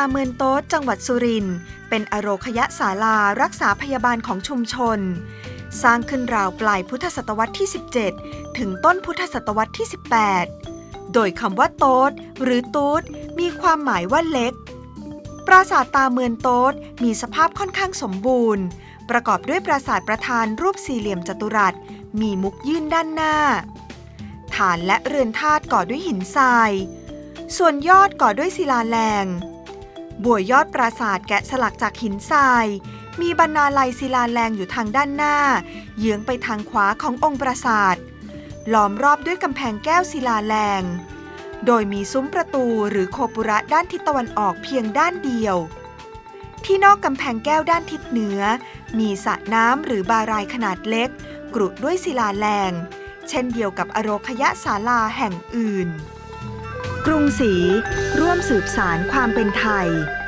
าเมืองโต๊ดจังหวัดสุรินทร์เป็นอโรคยศาลารักษาพยาบาลของชุมชนสร้างขึ้นราวปลายพุทธศตวรรษที่ 17 ถึงต้นพุทธศตวรรษที่ 18 โดยคำว่าโต๊ดหรือตูดมีความหมายว่าเล็กปราสาทตาเมืองโต๊ดมีสภาพค่อนข้างสมบูรณ์ประกอบด้วยปราสาทประธานรูปสี่เหลี่ยมจัตุรัสมีมุกยื่นด้านหน้าฐานและเรือนธาตุก่อด้วยหินทรายส่วนยอดก่อด้วยศิลาแรงบัวยอดปราสาทแกะสลักจากหินทรายมีบรรณาลัยศิลาแรงอยู่ทางด้านหน้าเยื้องไปทางขวาขององค์ปราสาทล้อมรอบด้วยกำแพงแก้วศิลาแรงโดยมีซุ้มประตูหรือโคปุระด้านทิศตะวันออกเพียงด้านเดียวที่นอกกำแพงแก้วด้านทิศเหนือมีสระน้ำหรือบารายขนาดเล็กกรุด้วยศิลาแรงเช่นเดียวกับอโรคยศาลาแห่งอื่นกรุงศรีร่วมสืบสานความเป็นไทย